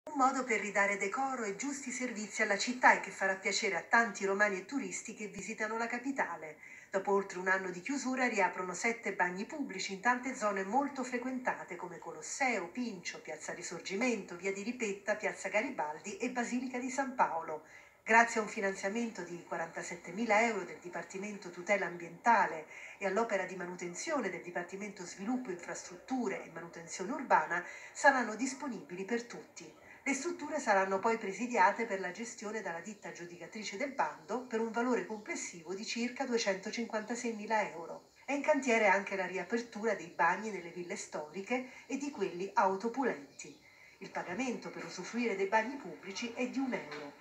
Un modo per ridare decoro e giusti servizi alla città e che farà piacere a tanti romani e turisti che visitano la capitale. Dopo oltre un anno di chiusura riaprono 7 bagni pubblici in tante zone molto frequentate come Colosseo, Pincio, Piazza Risorgimento, Via di Ripetta, Piazza Garibaldi e Basilica di San Paolo. Grazie a un finanziamento di 47.000 euro del Dipartimento Tutela Ambientale e all'opera di manutenzione del Dipartimento Sviluppo Infrastrutture e Manutenzione Urbana, saranno disponibili per tutti. Le strutture saranno poi presidiate per la gestione dalla ditta aggiudicatrice del bando per un valore complessivo di circa 256.000 euro. È in cantiere anche la riapertura dei bagni nelle ville storiche e di quelli autopulenti. Il pagamento per usufruire dei bagni pubblici è di 1 euro.